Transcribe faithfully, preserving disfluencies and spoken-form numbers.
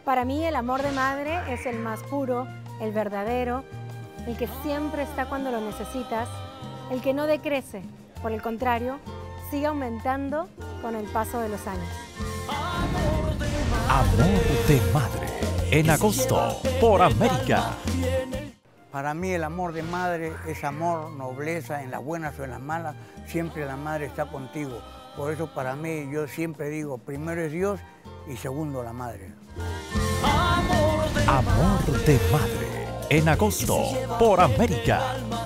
Para mí el amor de madre es el más puro, el verdadero, el que siempre está cuando lo necesitas, el que no decrece, por el contrario, sigue aumentando con el paso de los años. Amor de madre, en agosto, por América. Para mí el amor de madre es amor, nobleza, en las buenas o en las malas, siempre la madre está contigo. Por eso para mí yo siempre digo, primero es Dios y segundo la madre. Amor de madre, en agosto, por América.